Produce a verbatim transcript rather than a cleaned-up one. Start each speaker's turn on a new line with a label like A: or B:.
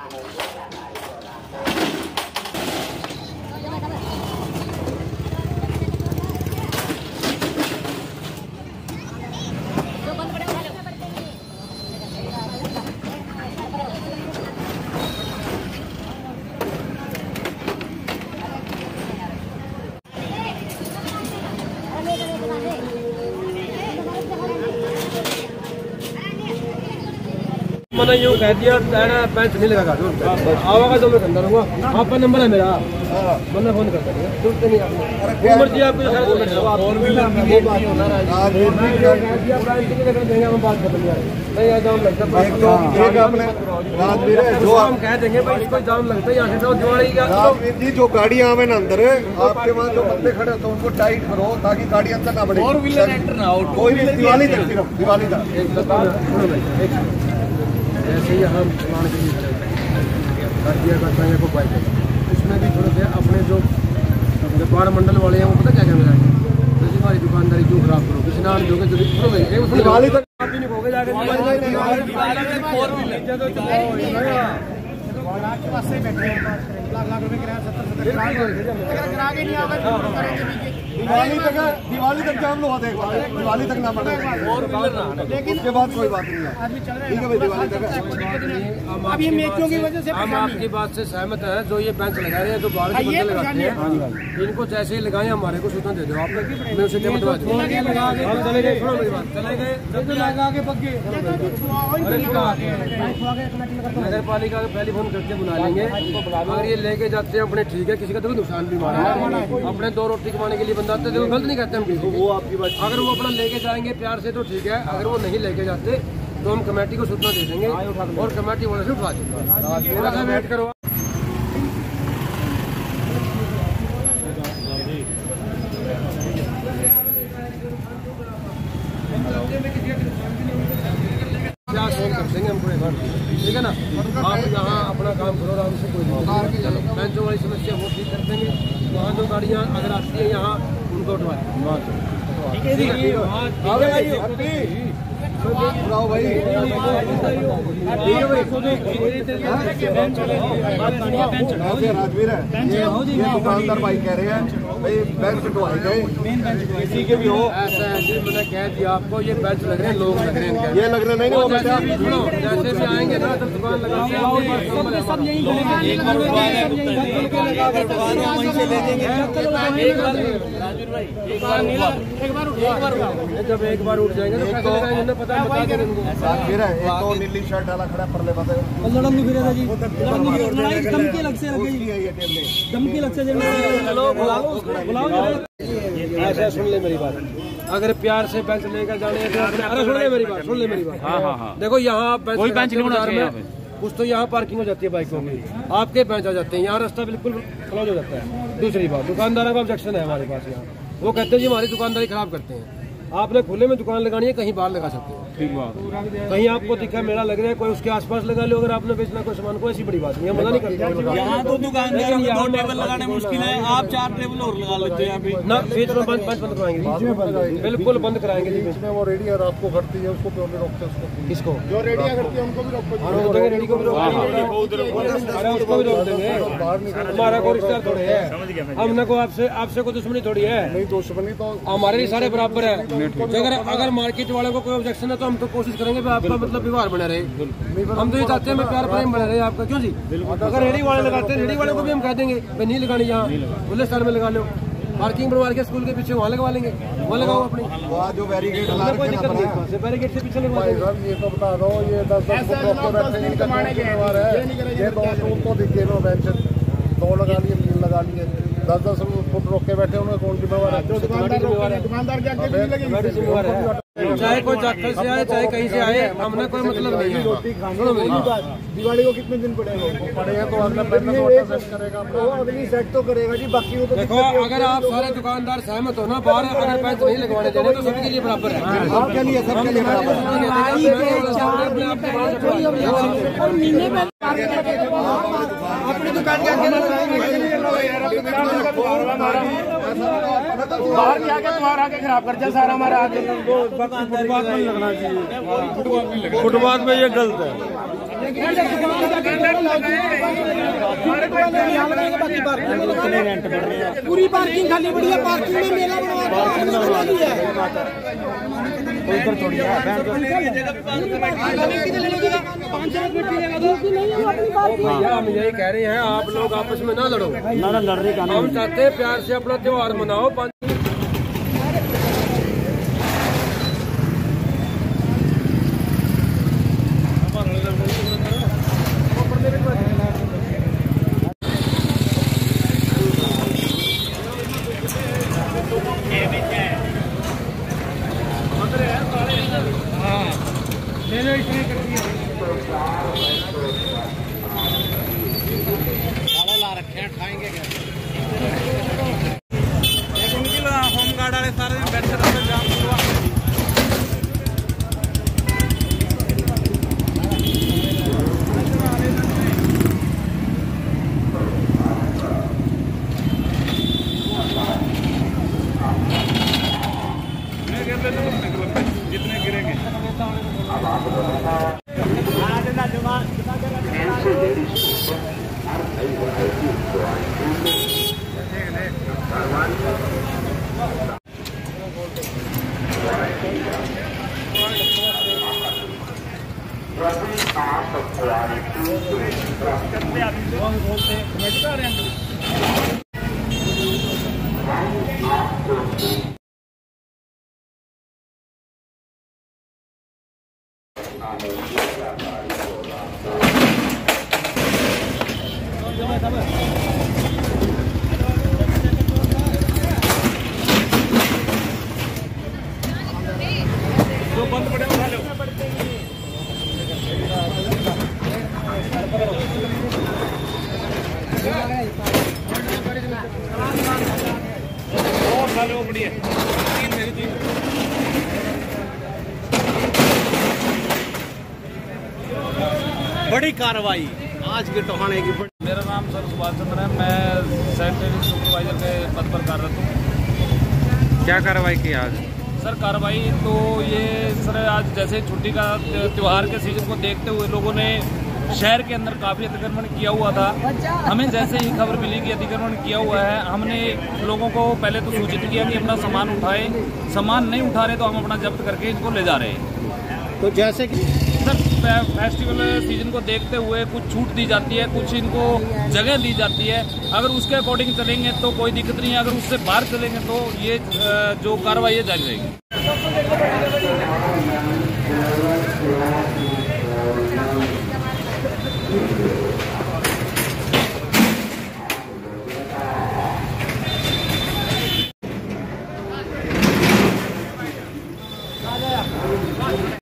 A: मैंने यूँ कह दिया पैंच नहीं लगा आवागा तो मैं अंदर हूँ। आपका नंबर है मेरा, मैंने फोन कर दिया। सुनते नहीं आपने मर्जी आपको हम बात कर नहीं आ जाम लगता जो हम कह देंगे भाई इसको जाम लगता है यहाँ से दिवाली जी। जो गाड़ी आवे ना अंदर आपके वहाँ जो बंदे खड़े तो उनको टाइट करो ताकि गाड़ी अंदर ना बढ़े और व्हीलर एंटर ना हो। कोई भी दिवाली तक सिर्फ दिवाली तक ऐसे ही हम चलाने के लिए कर दिया करते हैं को बाइक उसमें भी थोड़े से अपने जो व्यापार मंडल वाले हैं वो पता क्या क्या मिला तो हमारी दुकानदारी क्यों खराब करो किसी नाम जो दिवाली तक नहीं होगा जाकर दिवाली तक दिवाली तक जाम लो देगा दिवाली तक ना बढ़े लेकिन उसके बाद कोई बात नहीं है। ठीक है भाई दिवाली तक अब ये मेचों की वजह से हम आपकी बात से सहमत है। जो ये बेंच लगा रहे हैं जो बाहर के बंदे लगाते हैं इनको जैसे ही लगाए हमारे को सूचना दे दो आप मैं उसे पेमेंट दवा दूँ। चले गए चले गए नगर पालिका को पहले फोन करके बुला लेंगे। अगर ये लेके जाते हैं अपने ठीक है किसी का तो नुकसान भी मारा है अपने दो रोटी कमाने के लिए बंदा आते देखो गलत नहीं करते हम किसी वो आपकी बात। अगर वो अपना लेके जाएंगे प्यार से तो ठीक है, अगर वो नहीं लेके जाते तो हम कमेटी को सूचना दे देंगे और कमेटी वाले से उठा देंगे। वेट करो क्या फोन कर देंगे हमको एक बार ठीक है ना। आप यहाँ अपना काम करो आराम से कोई चलो बेंचों वाली समस्या वो ठीक कर देंगे। वहाँ जो गाड़ियाँ अगर आती है यहाँ उनको उठवा बुलाओ भाई राजवीर है ये दुकानदार भाई कह रहे हैं भाई बेंच उठवाए गए किसी के भी हो ऐसा है जी। मैंने कह दिया आपको ये बेंच लग रहे हैं लोग लग रहे हैं ये लग रहे नहीं नहीं जैसे भी आएंगे ना तो दुकान लगा जब एक बार उठ जाएंगे तो पता फिर है एक तो नीली शर्ट डाला खड़ा परले पता लड़न नहीं फिरेगा जी लड़ाई धमकी लग से लगी धमकी लग से चलो बुला लो बुलाओ ऐसा सुन ले मेरी बात। अगर प्यार से बेंच लेकर जाने अरे सुन ले मेरी बात सुन ले मेरी बात। हाँ हाँ हाँ देखो यहाँ कोई बेंच नहीं होना चाहिए कुछ तो यहाँ पार्किंग हो जाती है बाइकों की आपके बेंच आ जाते हैं यहाँ रास्ता बिल्कुल क्लोज हो जाता है। दूसरी बात दुकानदारों का ऑब्जेक्शन है हमारे पास यहाँ वो कहते हैं जी हमारी दुकानदारी खराब करते हैं। आपने खुले में दुकान लगानी है कहीं बाहर लगा सकते हो ठीक बात। कहीं आपको दिखा मेला लग रहा है कोई उसके आसपास लगा लो अगर आपने बेचना कोई सामान को ऐसी बड़ी बात नहीं है मना नहीं करते। यहाँ तो दुकान यहाँ टेबल लगाने मुश्किल है आप चार टेबल और लगा लेते हैं यहाँ पे ना बीच में बंद बंद कराएंगे बिल्कुल बंद कराएंगे बीच में वो रेडी है आपको करती है उसको क्यों नहीं रोकते उसको किसको जो रेडी करती है उनको भी रोक देंगे रेडी को भी रोक देंगे हमारा कोई रिश्ता थोड़ी है हमने को आपसे आपसे कोई दुश्मनी थोड़ी है नहीं दुश्मनी तो हमारे लिए सारे बराबर है। अगर अगर मार्केट वालों को कोई ऑब्जेक्शन है तो हम तो कोशिश करेंगे आपका मतलब व्यवहार बना रहे हम तो ये चाहते हैं प्यार प्रेम बना रहे आपका क्यों जी। अगर रेडी वाले लगाते हैं रेडी वाले को भी हम कह देंगे भाई नहीं लगानी यहाँ खुले स्थान में लगा लो पार्किंग बनवा के स्कूल के पीछे वहाँ लगवा लेंगे वहाँ लगाओ अपने जो बैरिकेड कोई दिक्कत नहीं बैरिकेड से पीछे लगवा देंगे। ये तो बता दो ये दस दस दो लगा लिए तीन लगा लिए दस दस फुट रोक के बैठे उन्हें कौन जिम्मेवार है दुकानदार के आगे जिम्मेवार है। चाहे कोई जाखल से आए चाहे कहीं से आए हमने कोई मतलब नहीं है। दिवाली को कितने दिन पड़ेगा पड़ेगा तो अगला करेगा अगली सेट तो करेगा जी बाकी वो तो देखो अगर आप सारे दुकानदार सहमत हो ना बाहर अगर पैंच नहीं लगवाने देने तो सबके लिए बराबर है सबके लिए सबके लिए बराबर। अपनी दुकान के आगे बाहर भी आके तुम्हारा आके खराब कर दिया सारा हमारा आगे। फुटपाथ में लगना चाहिए, फुटपाथ में ये गलत है। पूरी पार्किंग खाली पड़ी है, पार्किंग में मेला बनवा दिया है। भैया हम यही कह रहे हैं, आप लोग आपस में ना लड़ो, ना ना लड़ रहे, हम चाहते हैं प्यार से अपना त्योहार मनाओ। ला रखे हैं, खाएंगे क्या? उनकी होम गार्ड वाले सारे दिन बैठे रहते जाम हुआ। जितने गिरेंगे जो बंद पड़े उठा लो। उठा लो बढ़िया। बड़ी कार्रवाई आज के टोहाने की।
B: मेरा नाम सर सुभाष चंद्र है, मैं सैनिटरी सुपरवाइजर के पद पर कार्यरत हूँ।
C: क्या कार्रवाई की आज?
B: सर कार्रवाई तो ये सर आज जैसे छुट्टी का त्यौहार के सीजन को देखते हुए लोगों ने शहर के अंदर काफी अतिक्रमण किया हुआ था। हमें जैसे ही खबर मिली कि अतिक्रमण किया हुआ है, हमने लोगों को पहले तो सूचित किया कि अपना सामान उठाए, सामान नहीं उठा रहे तो हम अपना जब्त करके इनको ले जा रहे हैं।
A: तो जैसे कि
B: सर फेस्टिवल सीजन को देखते हुए कुछ छूट दी जाती है, कुछ इनको जगह दी जाती है। अगर उसके अकॉर्डिंग चलेंगे तो कोई दिक्कत नहीं है, अगर उससे बाहर चलेंगे तो ये जो कार्रवाई है जारी रहेगी।